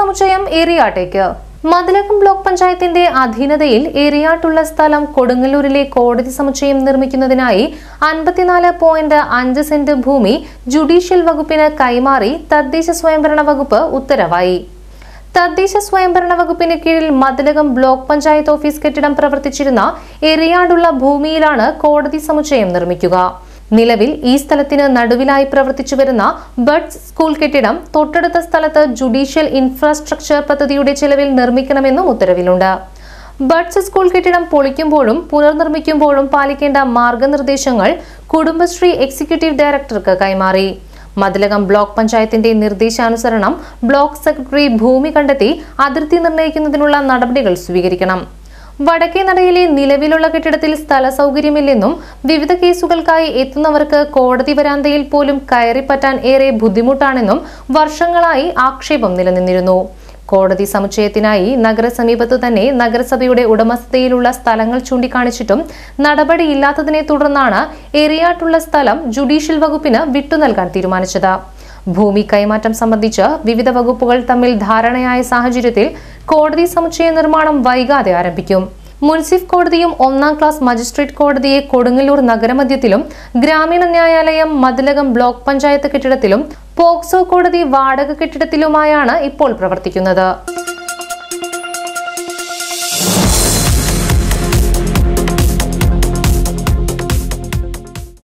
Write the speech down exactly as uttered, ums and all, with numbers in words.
സമുച്ചയം ഏറിയാട്ടേക്ക്. മതിലകം ബ്ലോക്ക് പഞ്ചായത്തിന്റെ അധീനതയിൽ ഏറിയാട്ടുള്ള സ്ഥലം കൊടുങ്ങല്ലൂരിലെ കോടതി സമുച്ചയം നിർമ്മിക്കുന്നതിനായി അൻപത്തിനാല് പോയിന്റ് അഞ്ച് സെന്റ് ഭൂമി ജുഡീഷ്യൽ വകുപ്പിന് കൈമാറി തദ്ദേശ സ്വയംഭരണ വകുപ്പ് ഉത്തരവായി. തദ്ദേശ സ്വയംഭരണ വകുപ്പിന് കീഴിൽ മതിലകം ബ്ലോക്ക് പഞ്ചായത്ത് ഓഫീസ് കെട്ടിടം പ്രവർത്തിച്ചിരുന്ന ഏറിയാടുള്ള ഭൂമിയിലാണ് കോടതി സമുച്ചയം നിർമ്മിക്കുക. നിലവിൽ ഈ സ്ഥലത്തിന് നടുവിലായി പ്രവർത്തിച്ചു വരുന്ന ബഡ്സ് സ്കൂൾ കെട്ടിടം തൊട്ടടുത്ത സ്ഥലത്ത് ജുഡീഷ്യൽ ഇൻഫ്രാസ്ട്രക്ചർ പദ്ധതിയുടെ ചെലവിൽ നിർമ്മിക്കണമെന്നും ഉത്തരവിലുണ്ട്. ബഡ്സ് സ്കൂൾ കെട്ടിടം പൊളിക്കുമ്പോഴും പുനർനിർമ്മിക്കുമ്പോഴും പാലിക്കേണ്ട മാർഗനിർദ്ദേശങ്ങൾ കുടുംബശ്രീ എക്സിക്യൂട്ടീവ് ഡയറക്ടർക്ക് കൈമാറി. മതിലകം ബ്ലോക്ക് പഞ്ചായത്തിന്റെ നിർദ്ദേശാനുസരണം ബ്ലോക്ക് സെക്രട്ടറി ഭൂമി കണ്ടെത്തി അതിർത്തി നിർണ്ണയിക്കുന്നതിനുള്ള നടപടികൾ സ്വീകരിക്കണം. വടക്കേ നടയിലെ നിലവിലുള്ള കെട്ടിടത്തിൽ സ്ഥല സൗകര്യമില്ലെന്നും വിവിധ കേസുകൾക്കായി എത്തുന്നവർക്ക് കോടതി വരാന്തയിൽ പോലും കയറിപ്പറ്റാൻ ഏറെ ബുദ്ധിമുട്ടാണെന്നും വർഷങ്ങളായി ആക്ഷേപം നിലനിന്നിരുന്നു. കോടതി സമുച്ചയത്തിനായി നഗരസമീപത്തു തന്നെ നഗരസഭയുടെ ഉടമസ്ഥതയിലുള്ള സ്ഥലങ്ങൾ ചൂണ്ടിക്കാണിച്ചിട്ടും നടപടിയില്ലാത്തതിനെ തുടർന്നാണ് ഏറിയാട്ടുള്ള സ്ഥലം ജുഡീഷ്യൽ വകുപ്പിന് വിട്ടുനൽകാൻ തീരുമാനിച്ചത്. ഭൂമി കൈമാറ്റം സംബന്ധിച്ച് വിവിധ വകുപ്പുകൾ തമ്മിൽ ധാരണയായ സാഹചര്യത്തിൽ കോടതി സമുച്ചയ നിർമ്മാണം വൈകാതെ ആരംഭിക്കും. മുൻസിഫ് കോടതിയും ഒന്നാം ക്ലാസ് മജിസ്ട്രേറ്റ് കോടതിയെ കൊടുങ്ങല്ലൂർ നഗരമധ്യത്തിലും ഗ്രാമീണ ന്യായാലയം മതിലകം ബ്ലോക്ക് പഞ്ചായത്ത് കെട്ടിടത്തിലും പോക്സോ കോടതി വാടക കെട്ടിടത്തിലുമായാണ് ഇപ്പോൾ പ്രവർത്തിക്കുന്നത്.